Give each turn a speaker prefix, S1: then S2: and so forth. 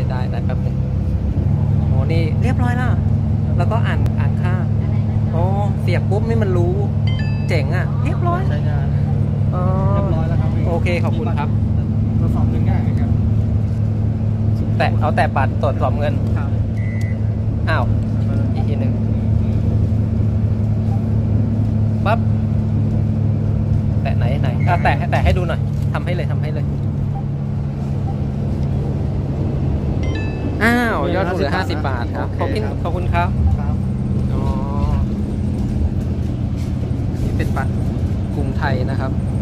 S1: ได้แป๊บนึงโอ้นี่เรียบร้อยแล้วแล้วก็อ่านค่าโอ้เสียบปุ๊บนี่มันรู้เจ๋งอ่ะเรียบร้อย
S2: ใช้งานเรียบร้อยแล้วครับ
S1: โอเคขอบคุณครับ
S2: ตรวจสอบเงินง่ายนะครับ
S1: แต่บัตรตรวจสอบเงิน
S2: ครับ
S1: อ้าวอีกทีหนึ่งปั๊บแตะไหนแตะให้ดูหน่อยทำให้เลยอ้าวยอดเหลือ50 บาทครับขอบคุณครับอ๋อนี่เป็นบัตรกรุงไทยนะครับ